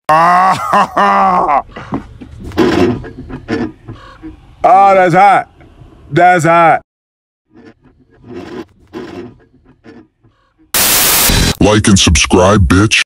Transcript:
Oh, that's hot. That's hot. Like and subscribe, bitch.